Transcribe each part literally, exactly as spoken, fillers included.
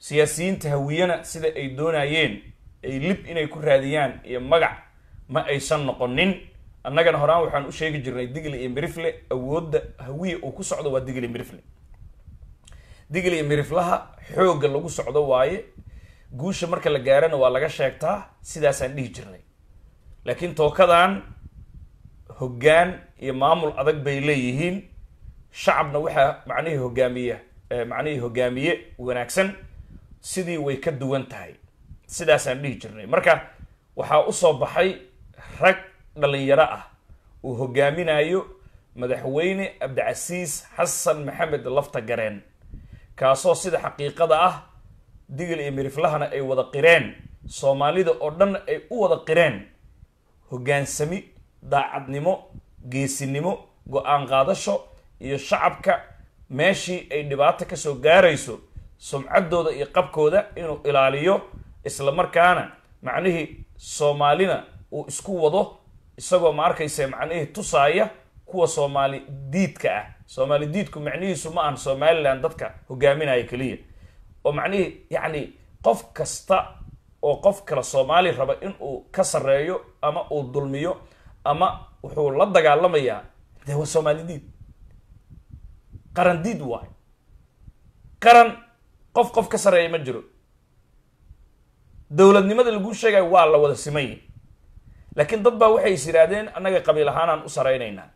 سياسيين تهوينا سيدا أي دونايين أي لب إنay ku raadiyaan iyo magac ma aysan noqonin annagana horaan waxaan u sheegi jirnay Digli iyo Mirifle awoodda hawiye oo ku socdo waa Digli iyo Mirifle Digli iyo Miriflaha xooga lagu socdo waaye guusha marka la gaarana waa laga sheegtaa sidaas aan dhihi jirnay laakiin tookadan hoggaan iyo maamul adag bay leeyihiin shacabna waxa macnaheedu hogaamiye macnaheedu hogaamiye wanaagsan sidii way ka duwan tahay sidaas aan dhihi jirnay marka waxa u soo baxay rag dhalinyaro ah oo hogaaminayo madaxweyne Abdicasiis Xasan Maxamed Lafta Gareen kaasoo sida xaqiiqada ah Digli iyo Miriflahana ay wada qireen Soomaalida oo dhan ay u wada qireen hogaansami daacadnimo geesinimo go'aan qaadasho iyo shacabka meeshii ay dhibaato ka soo gaarayso sumcadooda iyo qabkooda inuu ilaaliyo isla markaana macnaheedu Soomaalina uu isku wado isagoo ma arkaysa macnaheedu tusaaya kuwa Soomaali diidka ah Soomaali diidku macnaheedu ma aan Somaliland dadka hogaaminaya kaliya oo macnaheedu yaani qof kasta oo qof kala Soomaali raba in uu ka sareeyo ama uu dulmiyo ama wuxuu la dagaalamayaa waa Soomaali diid qaran diid waay qaran qof qof ka sareeyo ma jiro dawladnimada lagu sheegay waa la wada simay laakiin dad baa waxay isiraadeen anaga qabiil ahaan aan u sareeynayna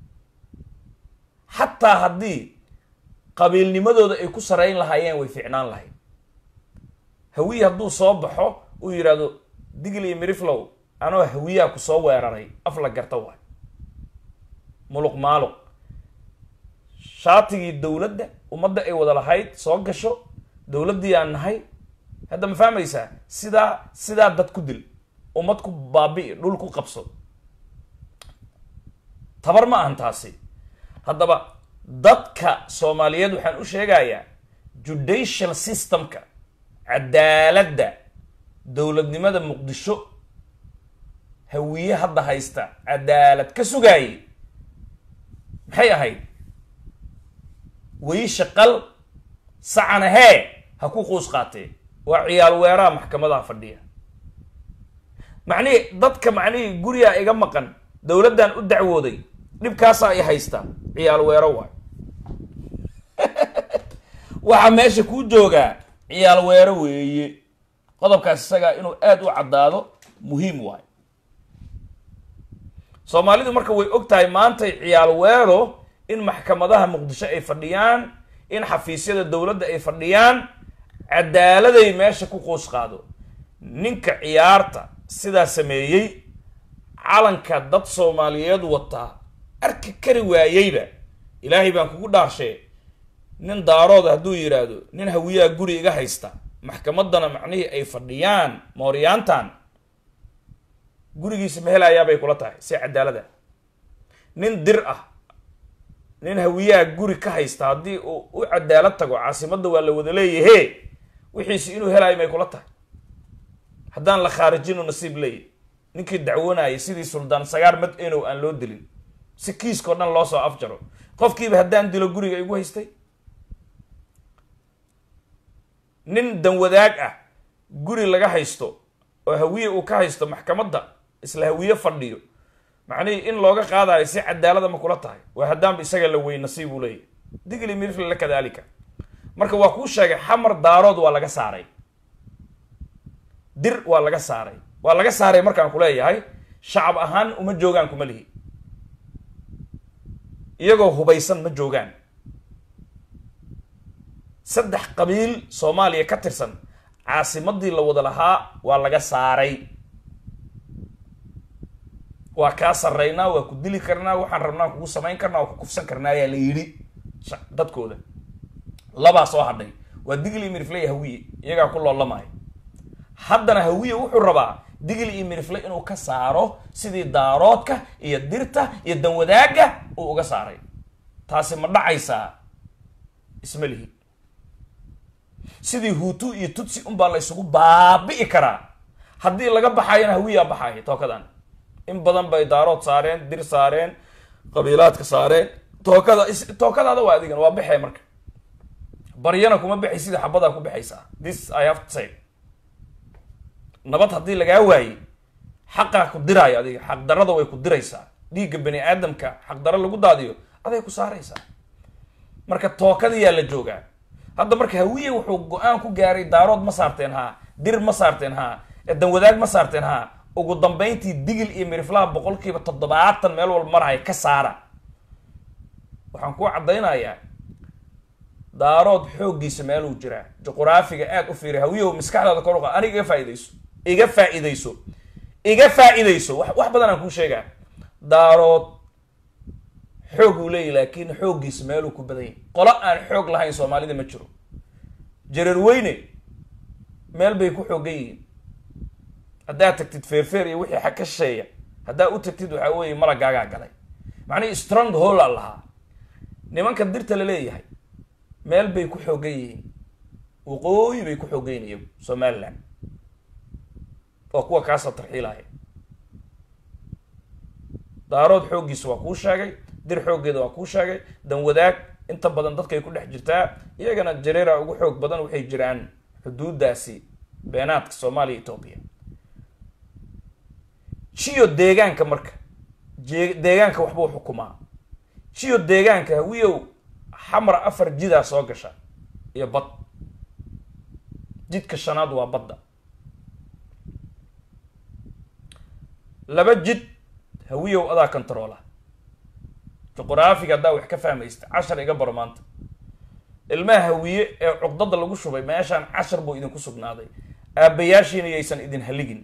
hatta hadii qabiilnimadooda ay ku sareeyn lahaayeen way fiicnaan lahayd hawiye hadduu soo baxo uu yiraahdo Digli iyo Miriflow anoo hawiyaa ku soo weeraray af la garta waay muluq maaluq shaatigii dawladda ummadda ay wada lahayd soo gasho dawladdii aan nahay hadda ma fahmaysaa sidaa sidaa dad ku dil ummad ku baabi'i dhul ku qabso tabar ma ahan taasi haddaba dadka Soomaaliyeed waxaan u sheegayaa judicial systemka cadaaladda dawladnimada Muqdisho hawiye hadda haysta cadaalad ka sugay maxay ahayd way shaqal sacana hee ha ku qoos qaatay waa ciyaal weeraa maxkamadaha fadhiya macni dadka macni guriga iga maqan dawladdan u dacwooday dhibkaas ay haysta ciyaal weero waa waxa meesha ku jooga ciyaal weero weeye qodobkaas isaga inuu aad u cadaado muhiim waay Soomaalidu marka way ogtahay maanta ciyaal weero in maxkamadaha Muqdisho ay fadhiyaan in xafiisyada dawladda ay fadhiyaan cadaaladay meesha ku qoos qaado ninka ciyaarta sida sameeyay calanka dad Soomaaliyeed wata arki kari waayayba ilaahay baan kugu dhaarshay nin daarood haduu yiraahdo nin hawiyaa guri iga haysta maxkamadana macnaheedu ay fadhiyaan mooriyaantan gurigiisa meelayaa bay kula tahay si cadaalada nin dir ah nin hawiyaa guri ka haysta hadii uu u cadaalad tago caasimada waa la wada leeyahay wixiisi inuu helay may kula tahay haddaan la khaarijino nasiib leey ninkii dacwoonay sidii suldaan sagaar mad inuu aan loo dilin si kiisko dhan loo soo afjaro qofkiiba haddaan dilo guriga igu haystay nin dan wadaag ah guri laga haysto oo hawiye uu ka haysto maxkamadda isla hawiye fadhiyo macnaheedu in looga qaadayo si cadaalad ma kula tahay waa haddaan isaga la weyn nasiib u leeyahay Digli Mirifle la kadaalika marka waa ku sheegay xamar daarood waa laga saaray dir waa laga saaray waa laga saaray markaan ku leeyahay shacab ahaan uma joogaan kuma lihi iyagoo hubaysan ma joogaan saddex qabiil Soomaaliya ka tirsan caasimadii la wada lahaa waa laga saaray waa ka sareynaa waa ku dili karnaa waxaan rabnaa kugu sameyn karnaa oo ku kufsan karnaa ayaa la yiri dadkooda laba soo hadhay waa Digli Mirifle hawiye iyaga ku loolamay haddana hawiye wuxuu rabaa Digli Mirifle inuu ka saaro sidii daaroodka iyo dirta iyo dan wadaaga uu uga saaray taasi ma dhacaysa ismalihi sidii Hutu iyo Tutsi un baa la isugu baabi'i karaa haddii laga baxayna hawiye baxay tookadan in badan bay daarood saareen dir saareen qabiilaadka saareen tookada tookadaada waa adigan waa baxay marka baryana kuma bixi sida xabada ku bixaysa. This I have to say. Nabad haddii lagaa waayay xaqa ku diraya adiga xaq darada way ku diraysaa dhiigga bani aadamka xaq dara lagu daadiyo aday ku saaraysaa marka tookada yaa la joogaa hadda marka hawiye wuxuu go'aan ku gaaray daarood ma saarteen ha dir ma saarteen ha eedan wadaag ma saarteen ha ugu dambeyntii digil iyo miriflaha boqolkiiba toddobaatan meel walba maraya ka saara waxaan ku cadaynayaa daarood xooggiisa meel uu jiraa juqraafiga aad u fiiray hawiye maskaxdaada kor u qaad aniga iga faa'iideyso iga faa'iideyso iga faa'iideyso wax badan aan ku sheegaa daarood xoog uu leeyahay laakiin xooggiisa meel uu ku badan yahay qolo aan xoog lahayn Soomaalida ma jiro jareer weyne meel bay ku xoogan yihiin haddaa tagtid feerfeer iyo wixii xag ka sheeya haddaa u tagtid waxa weeye malagaagaa galay macnihii strong hold lahaa nimanka dirta la leeyahay meel bay ku xoogan yihiin waqooyi bay ku xoogan yihiin Somaliland oo kuwa kaasa tarxiilaya daarood xooggiisa waa kuu sheegay dir xooggeeda waa kuu sheegay dan wadaag inta badan dadkay ku dhex jirtaa iyagana jareera ugu xoog badan waxay jiraan xuduudaasi beenaadka Soomaaliya Itoobiya jiyo deegaanka marka deegaanka waxba uu xukumaa jiyo deegaanka hawiyow xamar afar jidaa soo gasha iyo bad jidka shanaad waa badda laba jid hawiyow adaa controla juqraafiga haddaa wax ka fahmaysta cashar iga baro maanta ilmaha hawiye ee cuqdada lagu shubay meeshaan cashar buu idinku sugnaaday aabbayaashiina yaysan idin haligin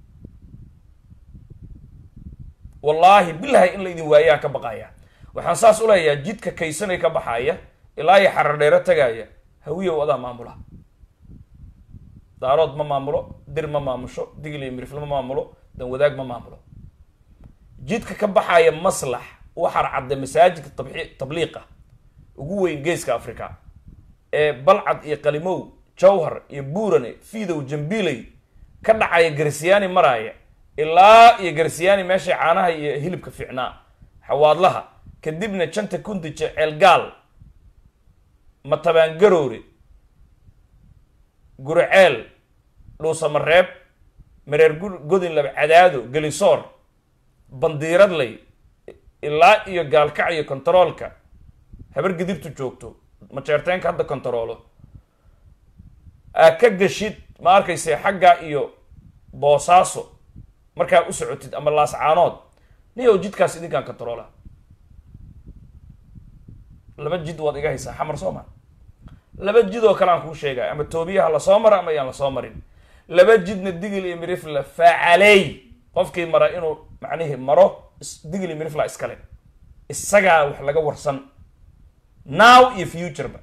wallaahi billahi in la idin waayaa ka baqaya waxaan saas u leeyahay jidka kaysanay ka baxaya ilaa ay xarar dheero tagaya hawiyow adaa maamula daarood ma maamulo dir ma maamusho digil iyo mirifle ma maamulo dan wadaag ma maamulo jidka ka baxaya maslax waxar cadde masaajidka tabliiqa ugu weyn geeska Afrika ee balcad iyo qalimow jawhar iyo buurane fiidow jambiilay ka dhacaya garsiyaani maraya ilaa iyo garsiyaani meesha caanaha iyo hilibka fiicnaa xawaadlaha kadibna janta kundije ceelgaal matabaan garoore gurceel dhuusamareeb mareer godin laba cadaado gelisoor bandiiradley ilaa iyo gaalkac iyo kontaroolka habar gidibtu joogto ma jeerteenka hadda kontaroolo aa ka gashid ma arkayse xagga iyo boosaaso markaa u socotid ama laascaanood niyow jidkaas idinkaan kontaroola laba jid waad iga haysaa xamar Soomaal laba jid oo kale aan kuu sheegay ama toobiyaha la soo mara ama yaan la soo marin laba jidna digil iyo mirifle faacalay qofkii mara inuu macnihi maro digil iyo mirifle iskale isagaa wax laga warsan now iyo future ba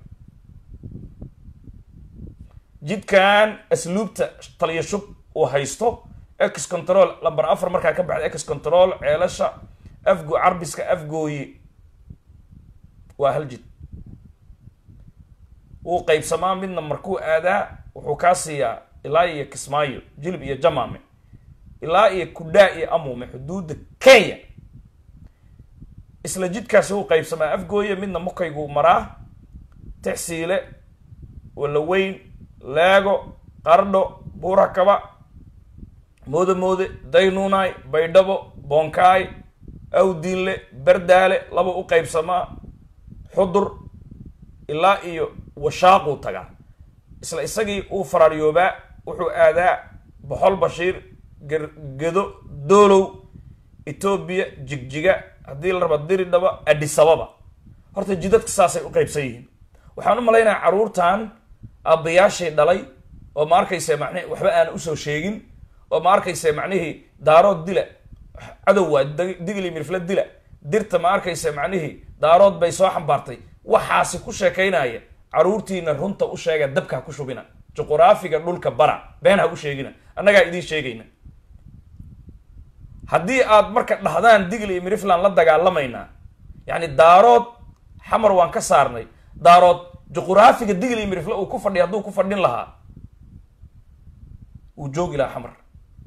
jidkan asluubta taliya shub oo haysto ex control number afar markaa ka baxda ex control ceelasha afgo carbiska afgooyi waa hal jid uu qaybsamaa midna markuu aadaa wuxuu kaa siiyaa ilaa iyo Kismaayo jilib iyo Jamaame ilaa iyo Kudaa iyo Amuume xuduudda Kenya isla jidkaas uu qaybsamaa afgooye midna mukaygu maraa taxsiile wala weyn laago qardho buurakaba moodo moode daynuunay baydhabo bonkaay awdiinle bardaale laba u qaybsamaa xudur ilaa iyo washaaqu taga isla isagii uu faraariyoobaa wuxuu aadaa boqol bashiir gedo doolow Ethiopia jigjiga haddii la rabo diri dhaba Addis Ababa horta jidadka saasay u qaybsan yihiin waxaan u maleynayaa caruurtan aabbayaashay dhalay oo ma arkaysa macnaheed waxba aan u soo sheegin oo ma arkaysa macnaheed daarood dila cadow waa digli mirfla dila dirta ma arkaysa macnaheed daarood bay soo xambaartay waxaasi ku sheekaynaya caruurtiina runta u sheega dabka ku shubina juqraafiga dhulka bara been ha u sheegina annaga idin sheegayna haddii aad marka dhahdaan digli iyo miriflan la dagaalamayna yani daarood xamar waan ka saarnay daarood juqraafiga digli iyo mirifla uu ku fadhiyo hadduu ku fadhin lahaa uu joogi lahaa xamar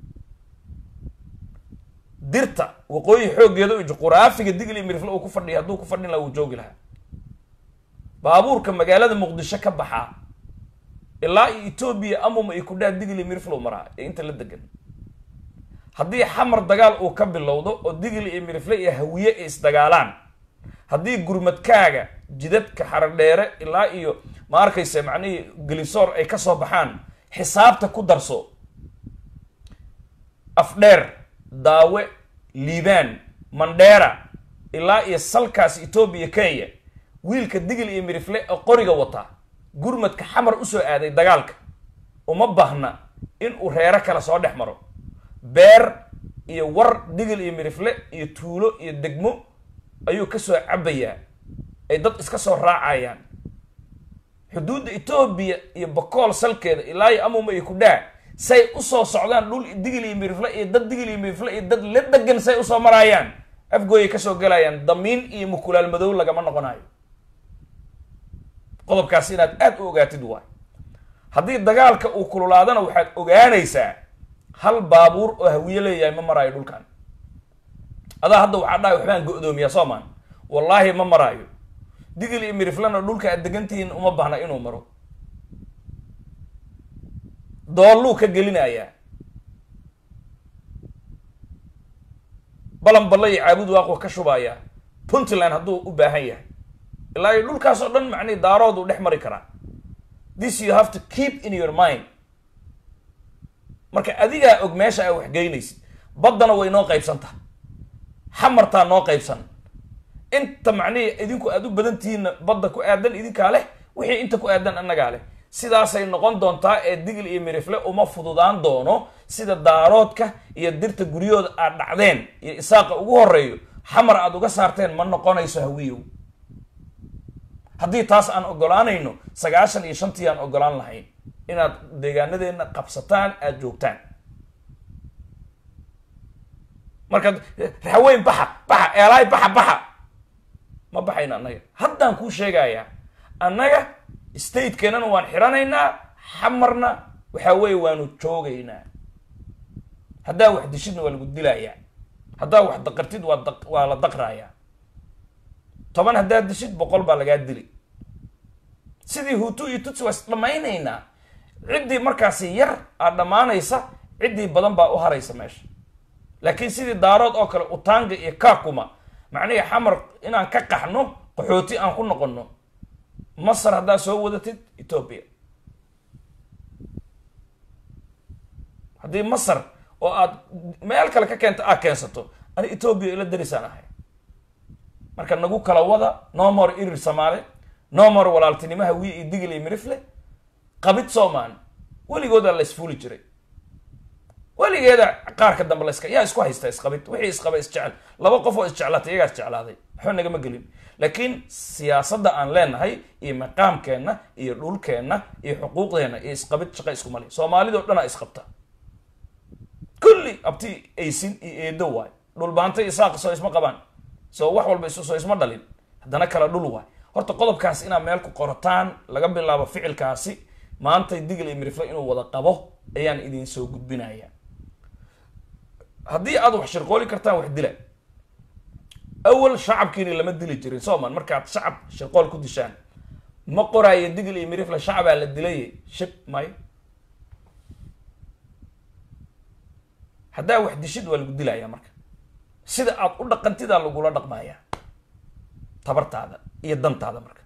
dirta waqooyi xooggeeda uu juqraafiga digli iyo mirifla uu ku fadhiyo hadduu ku fadhin lahaa uu joogi lahaa baabuurka magaalada muqdisho ka baxaa ilaa Ethiopia amuma ay ku dhaa digli mirifle maraa inta la degan haddii xamar dagaal uu ka bilowdo oo digli mirifle iyo hawiye is dagaalaan haddii gurmadkaaga jidadka xaradheere ilaa iyo ma arkaysa macnihii gelisoor ay ka soo baxaan xisaabta ku darso afdheer daawe liibaan mandheera ilaa iyo salkaas Ethiopia Kenya wiilka digli iyo mirifle oo qoriga wata gurmadka xamar u soo aaday dagaalka uma baahna in uu reero kala soo dhex maro beer iyo war digli iyo mirifle iyo tuulo iyo degmo ayuu ka soo cabayaa ay dad iska soo raacayaan xuduudda Ethiopia iyo Bakool salkeeda ilaa iyo amuma ay ku dhaa say u soo socdaan dhul digli iyo mirifle iyo dad digli iyo mirifle iyo dad la degan say u soo marayaan afgooy ka soo galayaan damiin iyo mukulaal madow lagama noqonayo qodobkaas inaad aad u ogaatid waay haddii dagaalka uu kululaadana waxaad ogaanaysaa hal baabuur oo hawiye leeyahay ma maraayo dhulkan adaa hadda waxaa dhahay waxbaan go'doomiyaa Soomaan wallaahi ma maraayo digli iyo miriflana dhulka aad degantihiin uma baahna inuu maro doollu ka gelinayaa balan balay caabud waaqo ka shubaya Puntland hadduu u baahan yahay ilaa iyo dhulkaas oo dhan macni daarood u dhex mari karaa this you have to keep in your mind marka adiga og meesha ay wax geynaysid badana way noo qaybsantaa xamartaa noo qaybsan inta macni idinku aad u badan tihiin badda ku aadan idinka leh wixii inta ku aadan annaga leh sidaas ay noqon doontaa ee digli iyo mirifle uma fududaan doono sida daaroodka iyo dirta guriyooda aad dhacdeen iyo isaaqa ugu horeeyo xamar aad uga saarteen ma noqonayso hawiyow haddii taas aan ogolaanayno sagaashan iyo shantii aan ogolaan lahayn inaad deegaanadeena qabsataan aad joogtaan marka raxweyn baxa baxa eelay baxa baxa ma baxayna annaga haddaan kuu sheegayaa annaga state keenana waan xiranaynaa xamarna waxa weeye waanu joogaynaa haddaa wax dishidna waa lagu dilayaa haddaa wax daqartid waa daq waa la daqrayaa toban haddaad dishid boqol baa lagaa dili sidii hutu iyo tutsi waa isdhamaynaynaa ciddii markaasi yar aad dhammaanaysa ciddii badan baa u haraysa meesha laakiin sidii daarood oo kale utaanga iyo kaakuma macnihi xamar inaan ka qaxno qaxooti aan ku noqonno masar haddaa soo wadatid Ethiopia haddii masar oo aad meel kale ka keento aad keensato ani Ethiopia ila darisaan ahay marka nagu kala wada no more irir Soomaali no more walaaltinimaha wii iyo digli iyo mirifle qabid Soomaan waligooda la isfuuli jiray waligeeda qaarka dambe la iska yaa isku haysta isqabid wixii isqaba isjecel laba qof oo isjeclaatay iyaga isjeclaaday waxba naga ma gelin laakiin siyaasadda aan leenahay iyo maqaamkeena iyo dhulkeena iyo xuquuqdeena iyo isqabid shaqo isku mali Soomaalidu dhana isqabta kulli abti aysin iyo eedo waay dhul baantay isaaq soo isma qabaan soo wax walba isu soo isma dhalin haddana kala dhul waay horta qodobkaas inaa meel ku qorataan laga bilaabo ficilkaasi maanta digli mirifle inuu wada qabo ayaan idin soo gudbinayaa haddii aad wax shirqooli kartaan wax dila awal shacabkiina lama dili jirin Soomaan markaad shacab shirqool ku dishaan ma qoraayo digli iyo mirifle shacabaa la dilay shib may haddaa wax dishid waa lagu dilayaa marka sida aad u dhaqantidaa lagula dhaqmayaa tabartaada iyo dantaada marka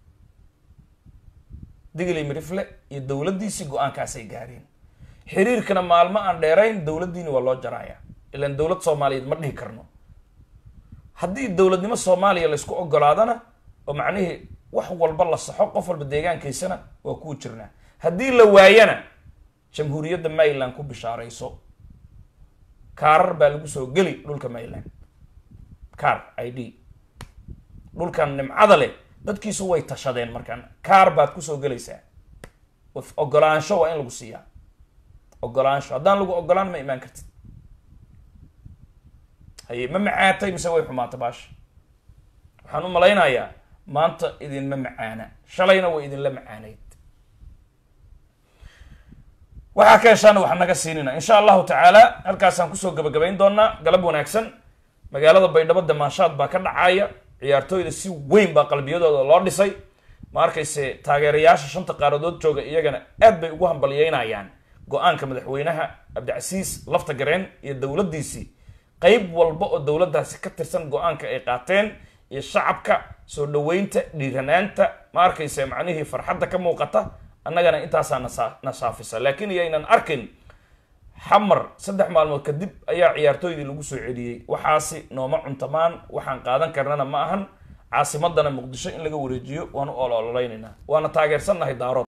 digli mirifle iyo dowladdiisii go-aankaasay gaareen xiriirkana maalmo aan dheerayn dowladdiina waa loo jarayaa ilaan dowlad Soomaaliyeed ma dhihi karno haddii dowladnimo Soomaaliya la isku ogolaadana oo macnihii wax walba la saxo qof walba deegaankiisana waa ku jirnaa haddii la waayana jamhuuriyadda Maryland ku bishaarayso kaarar baa lagu soo geli dhulka Maryland kaar I D dhulkan nimcada leh dadkiisu way tashadeen markaan kaar baad ku soo gelaysaa ogolaansho waa in lagu siiyaa ogolaansho haddaan lagu ogolaan ma imaan kartid haye ma macaatay mise way xumaatay baash waxaan u malaynayaa maanta idinma macaana shalayna way idinla macaanayd waxaa ka heshaana waxaan naga siinina insha allahu tacaala halkaasaan kusoo gabagabayn doonaa galab wanaagsan magaalada Baydhabo damaashaad baa ka dhacaya ciyaartooyda si weyn baa qalbiyadooda loo dhisay ma arkayse taageerayaasha shanta qaaradood jooga iyagana aad bay ugu hambalyeynayaan go-aanka madaxweynaha cabdicasiis lafta gareen iyo dowladdiisii qayb walba oo dowladdaasi ka tirsan go-aanka ay qaateen iyo shacabka soo dhaweynta dhiiranaanta ma arkayse macnihii farxadda ka muuqata annagana intaasaa nasaafisa laakiin iyaynan arkin xamar saddex maalmood kadib ayaa ciyaartooydii lagu soo celiyey waxaasi nooma cuntamaan waxaan qaadan karnana ma ahan caasimadana muqdisho in laga wareejiyo waanu olololaynayna waana taageersannahay daarood